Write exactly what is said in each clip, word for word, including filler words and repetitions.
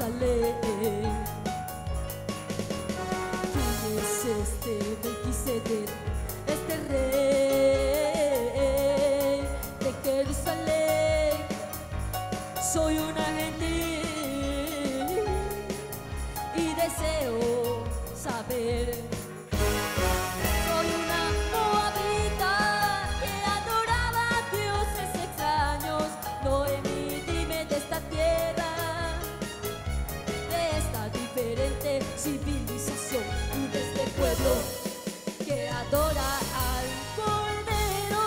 Jerusalén. ¿Quién es este Melquisedec, este rey de Jerusalén? Soy una gentil y deseo saber. Soy una moabita que adoraba a dioses extraños. Noemí, dime de esta tierra, de esta diferente civilización y de este pueblo que adora al Cordero.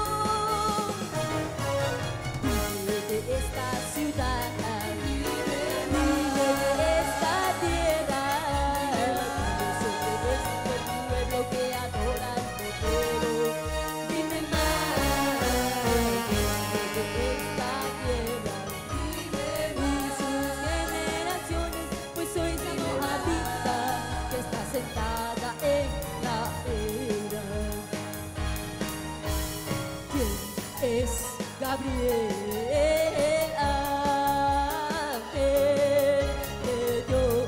Dime de esta ciudad, dime de esta tierra, soy de este pueblo que adora al Cordero. Dime más de esta tierra y sus generaciones, pues soy la moabita que está sentada en la era. ¿Quién es Gabriel, ángel de Dios?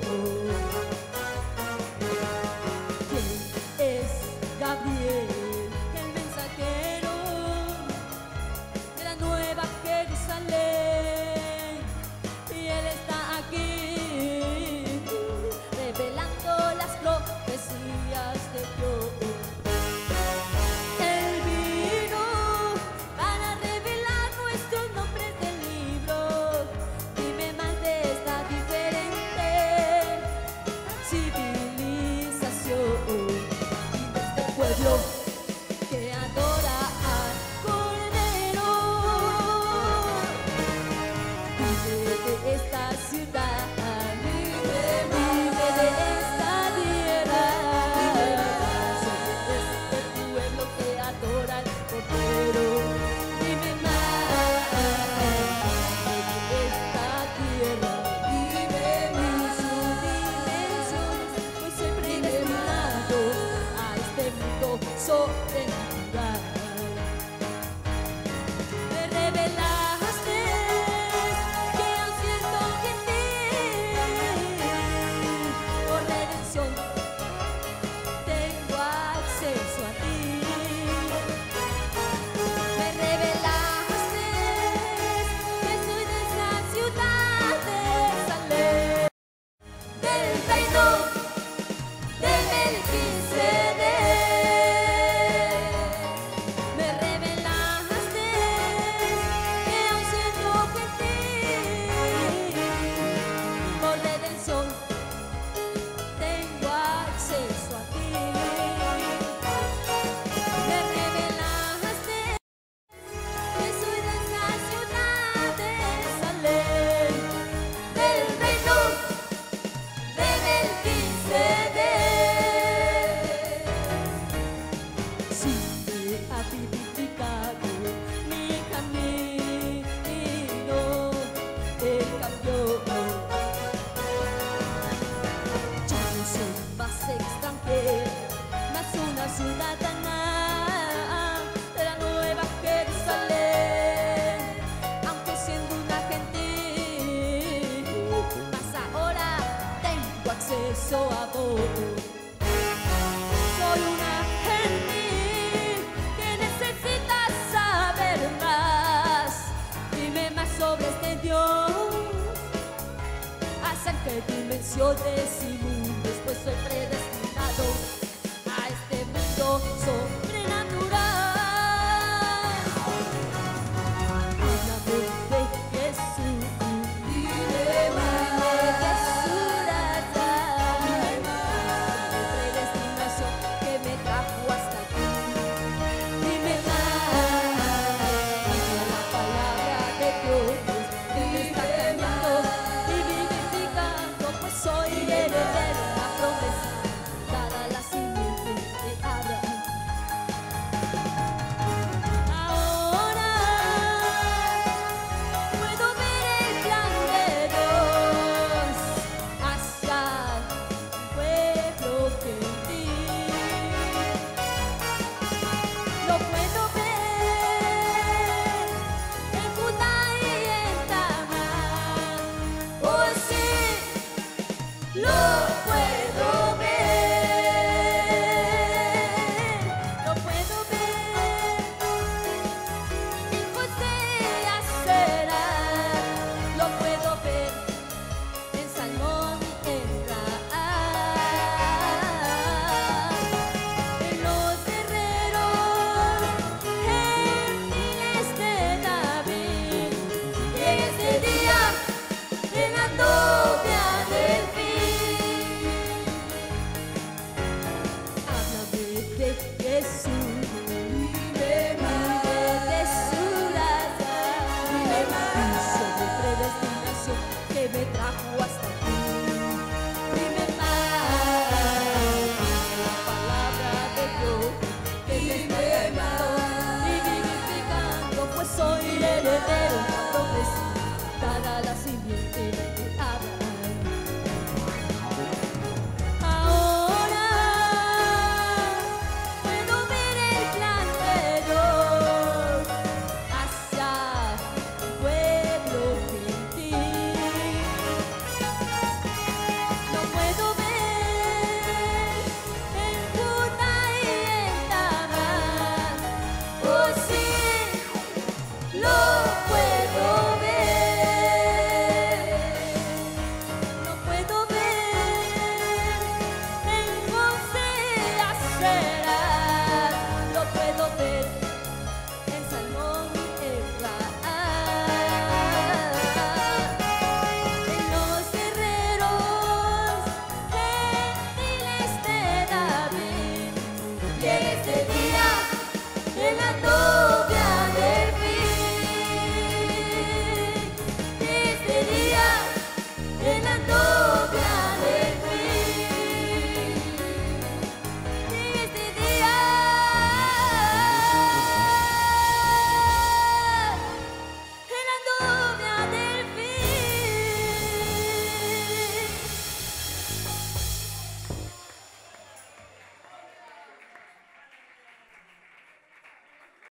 ¿Quién es Gabriel, el mensajero de la nueva Jerusalén? Y él está aquí revelando las profecías de Dios. Él vino para revelar nuestros nombres del libro. Dime más de esta diferente civilización y de este pueblo que adora al Cordero. Dime de esta ciudad, dime de esta tierra, soy de este pueblo que adora al Cordero. Dime más de esta tierra, dime sus dimensiones, pues soy predestinado a este mundo sobrenatural. Me revelaste que aun siendo gentil, por redención tengo acceso a ti. Me revelaste que soy de esa ciudad de Salem, del reino de Melquisedec. Me revelaste que aun siendo gentil, por redención tengo acceso a ti. Me revelaste que soy de esa ciudad de Salem, del reino de Melquisedec. Si me ha vivificado mi camino, Él cambió. Ya no soy más extranjera, más una ciudadana de la nueva Jerusalén. Aunque siendo una gentil, mas ahora tengo acceso a vos. Soy una gentil que necesita saber más. Dime más sobre este Dios, acerca de dimensiones y mundos, pues soy predestinado a este mundo. Soy